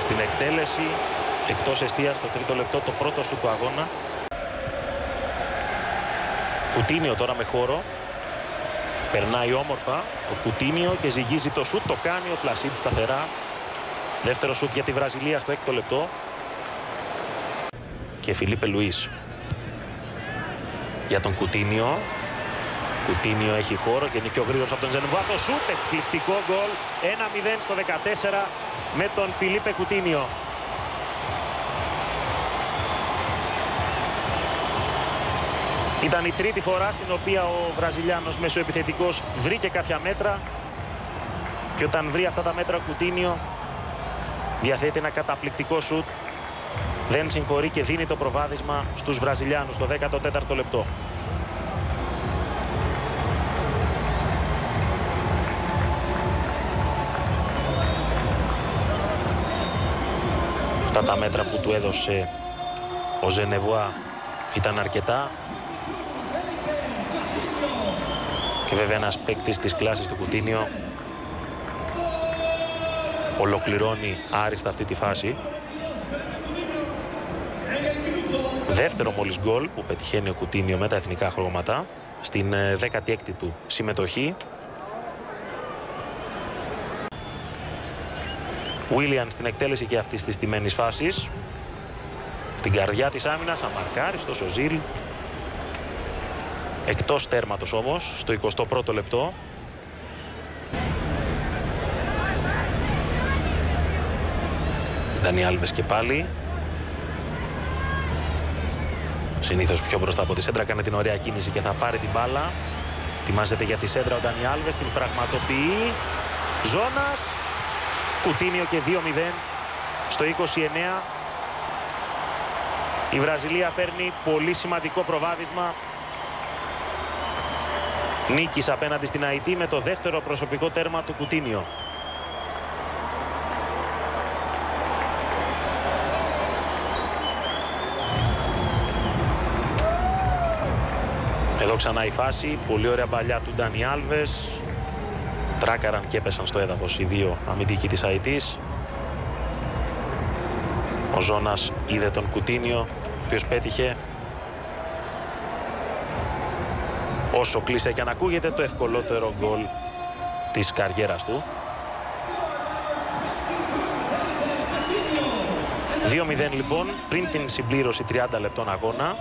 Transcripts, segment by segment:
στην εκτέλεση, εκτός εστίας στο τρίτο λεπτό, το πρώτο σου του αγώνα. Κουτίνιο τώρα με χώρο. Περνάει όμορφα ο Κουτίνιο και ζυγίζει το σουτ. Το κάνει ο Πλασίντ σταθερά. Δεύτερο σουτ για τη Βραζιλία στο έκτο λεπτό. Και Φιλίπε Λουίς για τον Κουτίνιο. Κουτίνιο έχει χώρο και είναι πιο γρήγορος από τον Ζενεβά. Το σουτ, εκπληκτικό γκολ. 1-0 στο 14 με τον Φιλίπε Κουτίνιο. Ήταν η τρίτη φορά στην οποία ο Βραζιλιάνος μεσοεπιθετικός βρήκε κάποια μέτρα και όταν βρει αυτά τα μέτρα ο Κουτίνιο διαθέτει ένα καταπληκτικό σουτ. Δεν συγχωρεί και δίνει το προβάδισμα στους Βραζιλιάνους το 14ο λεπτό. Αυτά τα μέτρα που του έδωσε ο Ζενεβουά ήταν αρκετά. Και βέβαια ένας παίκτης της κλάσης του Κουτίνιο ολοκληρώνει άριστα αυτή τη φάση. Δεύτερο μόλις γκολ που πετυχαίνει ο Κουτίνιο με τα εθνικά χρώματα στην 16η του συμμετοχή. Βίλιαν στην εκτέλεση και αυτής της τιμένης φάσης. Στην καρδιά της άμυνας, αμαρκάριστος ο Ζιλ. Εκτός τέρματος όμως, στο 21ο λεπτό. Ντάνι Άλβες και πάλι. Συνήθως πιο μπροστά από τη σέντρα, κάνει την ωραία κίνηση και θα πάρει την μπάλα. Ετοιμάζεται για τη σέντρα ο Ντάνι Άλβες, την πραγματοποιεί. Ζώνας. Κουτίνιο και 2-0 στο 29. Η Βραζιλία παίρνει πολύ σημαντικό προβάδισμα νίκης απέναντι στην Αϊτή με το δεύτερο προσωπικό τέρμα του Κουτίνιο. Εδώ ξανά η φάση, πολύ ωραία παλιά του Ντάνι Άλβες. Τράκαραν και έπεσαν στο έδαφος οι δύο αμυντικοί της Αϊτής. Ο Ζώνας είδε τον Κουτίνιο, ο οποίος πέτυχε. Όσο κλείσε και αν ακούγεται, το ευκολότερο γκολ της καριέρας του. 2-0 λοιπόν πριν την συμπλήρωση 30 λεπτών αγώνα.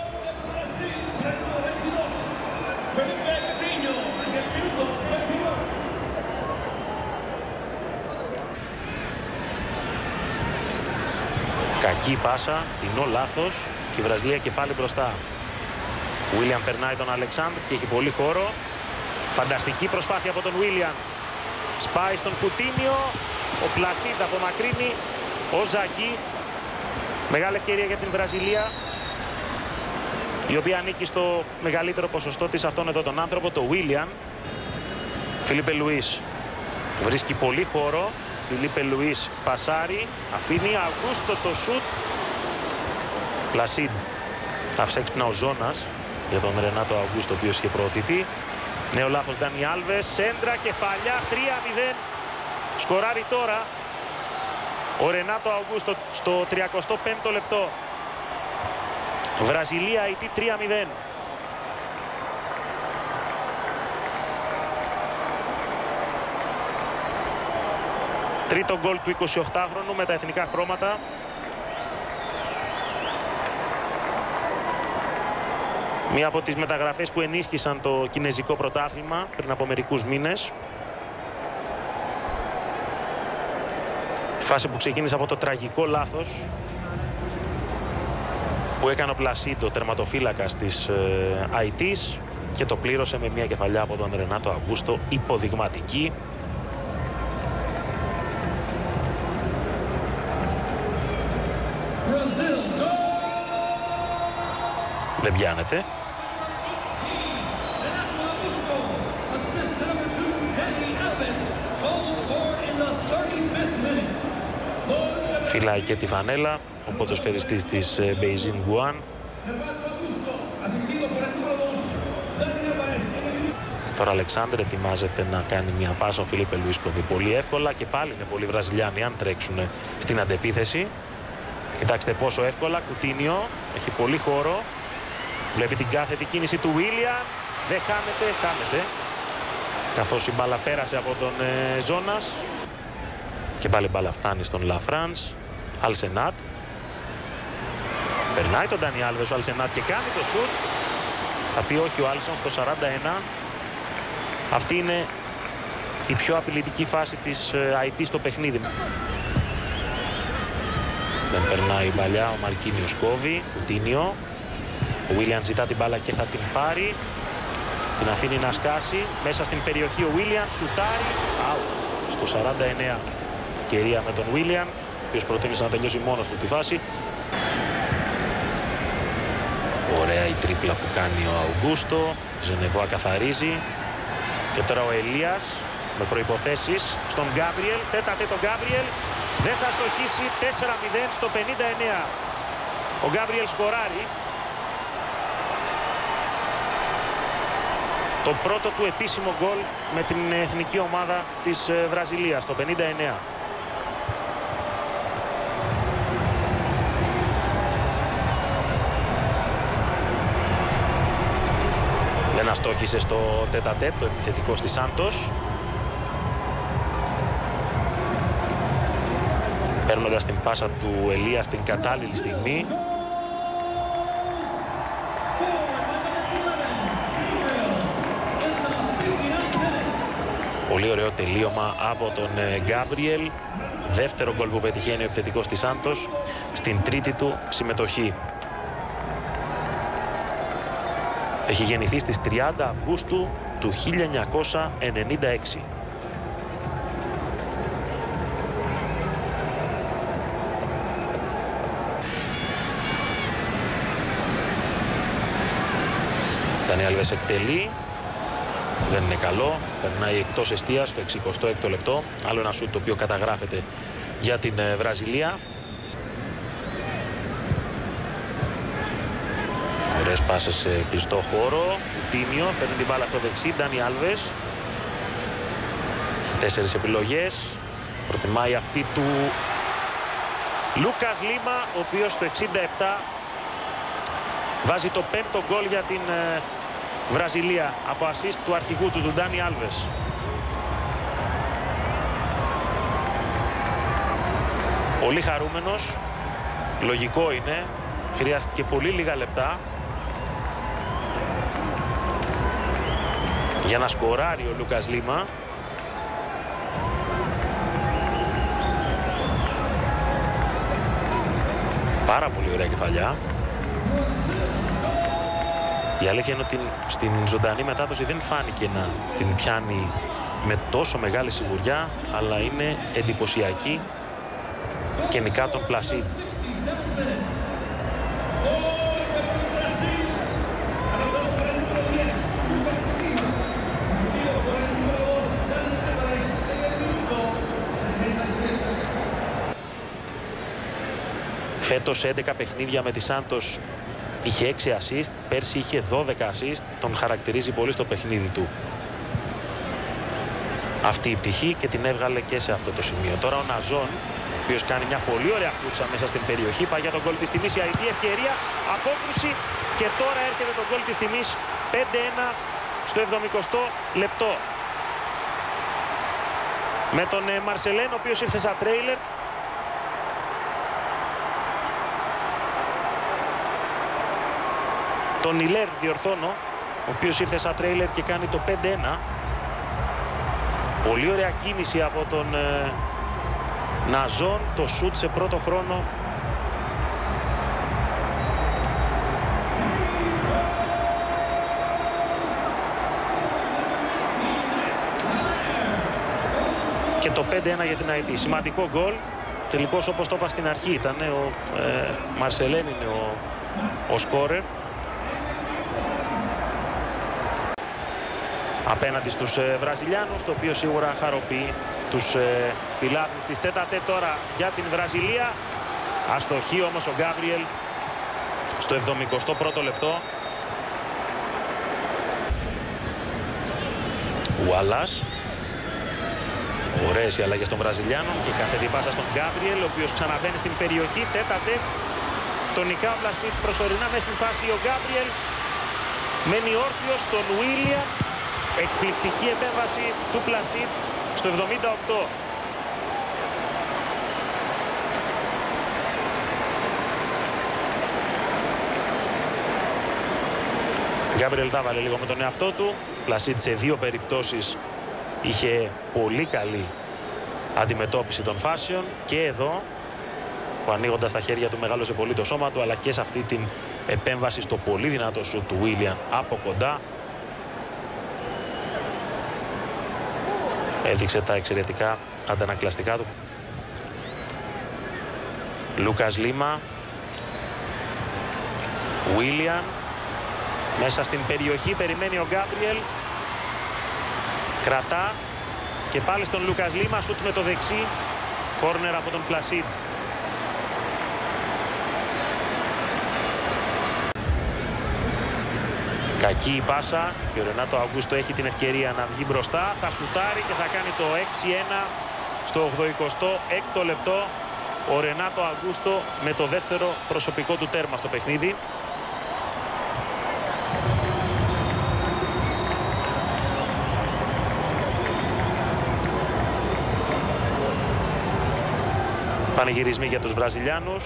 Κακή πάσα, φτηνό λάθος και η Βραζιλία και πάλι μπροστά. Βίλιαν περνάει τον Αλεξάνδρ και έχει πολύ χώρο. Φανταστική προσπάθεια από τον Βίλιαν. Σπάει στον Κουτίνιο. Ο Πλασίντ απομακρύνει. Ο Ζακί. Μεγάλη ευκαιρία για την Βραζιλία, η οποία ανήκει στο μεγαλύτερο ποσοστό της αυτόν εδώ τον άνθρωπο, το Βίλιαν. Φιλίπε Λουίς βρίσκει πολύ χώρο. Φιλίπε Λουίς πασάρει. Αφήνει Αυγούστο το σουτ. Πλασίντ. Θα ψέξει ο Ζώνας για τον Ρενάτο Αυγούστο, ο οποίος είχε προωθηθεί. Νέο λάθος Ντάνι Άλβες. Σέντρα, κεφαλιά, 3-0. Σκοράρει τώρα ο Ρενάτο Αυγούστο στο 35ο λεπτό. Βραζιλία Αϊτή 3-0. Τρίτο γκολ του 28χρονου με τα εθνικά χρώματα. Μία από τις μεταγραφές που ενίσχυσαν το κινεζικό πρωτάθλημα πριν από μερικούς μήνες. Φάση που ξεκίνησε από το τραγικό λάθος που έκανε ο Πλασίντο, τερματοφύλακας της Αϊτής, και το πλήρωσε με μια κεφαλιά από τον Ρενάτο Αυγούστο, υποδειγματική. Δεν πιάνεται. Φυλάει και τη φανέλα ο ποδοσφαιριστής της Beijing Guan. Τώρα Αλεξάνδρ ετοιμάζεται να κάνει μια πάσα ο Φίλιππε Λουίσκοβι πολύ εύκολα και πάλι είναι πολλοί Βραζιλιάνοι αν τρέξουν στην αντεπίθεση. Κοιτάξτε πόσο εύκολα. Κουτίνιο έχει πολύ χώρο. Βλέπει την κάθετη κίνηση του Βίλιαν. Δεν χάνεται. Καθώς η μπάλα πέρασε από τον Ζώνας. Και πάλι η μπάλα φτάνει στον Λαφράνς. Αλσενάτ. Περνάει τον Ντάνι Άλβες ο Αλσενάτ και κάνει το σουτ. Θα πει όχι ο Άλσον στο 41. Αυτή είναι η πιο απειλητική φάση της IT στο παιχνίδι. Δεν περνάει η παλιά, ο Μαρκίνιος κόβει, Κουτίνιο. Ο Βίλιαν ζητά την μπάλα και θα την πάρει. Την αφήνει να σκάσει. Μέσα στην περιοχή ο Βίλιαν σουτάρει. Out στο 49. Ευκαιρία με τον Βίλιαν, ο οποίος προτίμησε να τελειώσει μόνος του τη φάση. Ωραία η τρίπλα που κάνει ο Αουγκούστο. Ζενεβόα καθαρίζει. Και τώρα ο Ελίας με προϋποθέσεις στον Γκάμπριελ. Τέταρτε τον Γκάμπριελ. Δεν θα στοχίσει. 4-0 στο 59. Ο Γκάμπριελ σκοράρει. Το πρώτο του επίσημο γκολ με την εθνική ομάδα της Βραζιλίας το 59. Δεν αστόχησε στο τέτα-τέτ το επιθετικό στη Σάντος. Παίρνοντας την πάσα του Ελία στην κατάλληλη στιγμή. Πολύ ωραίο τελείωμα από τον Γκάμπριελ. Δεύτερο γκολ που πετυχαίνει ο επιθετικός της Σάντος στην τρίτη του συμμετοχή. Έχει γεννηθεί στις 30 Αυγούστου του 1996. Ντάνι Άλβες εκτελεί. Δεν είναι καλό. Περνάει εκτός εστίας στο 66ο λεπτό. Άλλο ένα σουτ το οποίο καταγράφεται για την Βραζιλία. Ωραίες πάσες σε κλειστό χώρο. Κουτίνιο φέρνει την μπάλα στο δεξί. Ντάνι Άλβες. Έχει 4 επιλογές. Προτιμάει αυτή του Λούκας Λίμα, ο οποίος στο 67 βάζει το 5ο γκολ για την Βραζιλία από ασίστ του αρχηγού του Ντάνι Άλβες. Πολύ χαρούμενος. Λογικό είναι. Χρειάστηκε πολύ λίγα λεπτά για να σκοράρει ο Λούκας Λίμα. Πάρα πολύ ωραία κεφαλιά. Η αλήθεια είναι ότι στην ζωντανή μετάδοση δεν φάνηκε να την πιάνει με τόσο μεγάλη σιγουριά, αλλά είναι εντυπωσιακή και νικά τον Πλασίδ. Φέτος 11 παιχνίδια με τη Σάντος είχε 6 assist, πέρσι είχε 12 assist, τον χαρακτηρίζει πολύ στο παιχνίδι του αυτή η πτυχή και την έβγαλε και σε αυτό το σημείο. Τώρα ο Ναζόν, ο οποίος κάνει μια πολύ ωραία κούρσα μέσα στην περιοχή, πάει για τον γκολ της τιμής, η αηδή ευκαιρία, απόκρουση και τώρα έρχεται τον γκολ της τιμής 5-1 στο 70ο λεπτό. Με τον Μαρσελέν, ο οποίος ήρθε σαν τρέιλερ. Τον Ιλέρ διορθώνω, ο οποίος ήρθε σαν τρέιλερ και κάνει το 5-1. Πολύ ωραία κίνηση από τον Ναζόν, το σουτ σε πρώτο χρόνο. Και το 5-1 για την ΑΕΤ. Σημαντικό γκολ. Τελικώς, όπως το είπα στην αρχή, ήταν ο Μαρσελέν είναι ο σκόρερ. Απέναντι στους Βραζιλιάνους, το οποίο σίγουρα χαροποιεί τους φιλάθλους της τέταρτε τώρα για την Βραζιλία. Αστοχή όμως ο Γκάμπριελ στο 71ο λεπτό. Ουάλλας. Ωραίες οι αλλαγές των Βραζιλιάνων και καθετή πάσα στον Γκάμπριελ, ο οποίος ξαναμπαίνει στην περιοχή. Τέταρτε. Τονικά ο Πλασίτ προσωρινά μέσα στην φάση. Ο Γκάμπριελ μένει όρθιος στον Βίλιαν. Εκπληκτική επέμβαση του Πλασίτ στο 78. Γκάμπριελ τα βάλε λίγο με τον εαυτό του. Πλασίτ σε δύο περιπτώσεις είχε πολύ καλή αντιμετώπιση των φάσεων και εδώ που ανοίγοντας τα χέρια του μεγάλωσε πολύ το σώμα του, αλλά και σε αυτή την επέμβαση στο πολύ δυνατό σουτ του Βίλιαν από κοντά έδειξε τα εξαιρετικά αντανακλαστικά του. Λούκας Λίμα, Βίλιαν μέσα στην περιοχή, περιμένει ο Γκάμπριελ, κρατά και πάλι στον Λούκας Λίμα, σουτ με το δεξί, κόρνερ από τον Πλασίτ. Κακή η πάσα και ο Ρενάτο Αουγκούστο έχει την ευκαιρία να βγει μπροστά, θα σουτάρει και θα κάνει το 6-1 στο 86ο λεπτό. Ο Ρενάτο Αουγκούστο με το δεύτερο προσωπικό του τέρμα στο παιχνίδι. Πανηγυρισμοί για τους Βραζιλιάνους.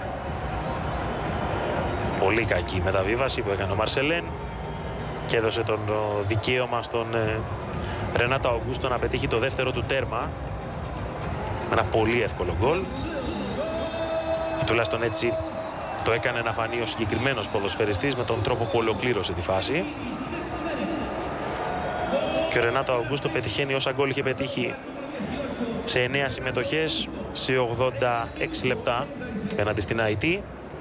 Πολύ κακή μεταβίβαση που έκανε ο Μαρσελέν και έδωσε τον δικαίωμα στον Ρενάτο Αουγκούστο να πετύχει το δεύτερο του τέρμα. Ένα πολύ εύκολο γκολ. Τουλάχιστον έτσι το έκανε να φανεί ο συγκεκριμένος ποδοσφαιριστής με τον τρόπο που ολοκλήρωσε τη φάση. Και ο Ρενάτο Αουγκούστο πετυχαίνει όσα γκολ είχε πετύχει σε 9 συμμετοχές σε 86 λεπτά απέναντι στην ΑΙΤ.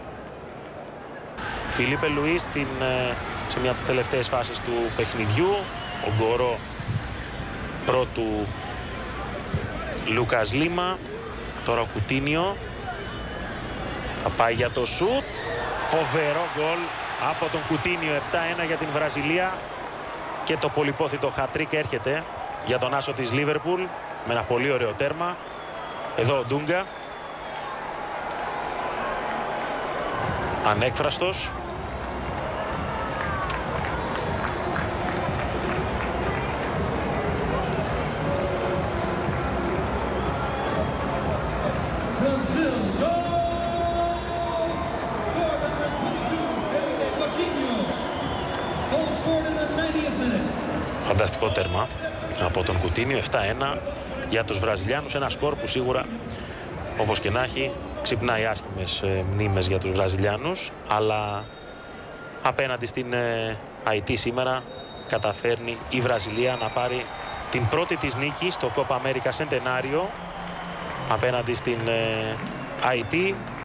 Φιλίπε Λουίς σε μια από τις τελευταίες φάσεις του παιχνιδιού. Ο Γκορό πρώτου Λούκας Λίμα. Τώρα ο Κουτίνιο θα πάει για το σουτ. Φοβερό γκολ από τον Κουτίνιο. 7-1 για την Βραζιλία. Και το πολυπόθητο χατρίκ έρχεται για τον άσο της Λίβερπουλ με ένα πολύ ωραίο τέρμα. Εδώ ο Ντούγκα. Ανέκφραστος. Φανταστικό τέρμα από τον Κουτίνιο. 7-1 για τους Βραζιλιάνους. Ένα σκορ που σίγουρα, όπως και να έχει, ξυπνάει άσχημες μνήμες για τους Βραζιλιάνους. Αλλά απέναντι στην ΑΙΤ σήμερα καταφέρνει η Βραζιλία να πάρει την πρώτη της νίκη στο Copa America Centenario απέναντι στην ΑΙΤ.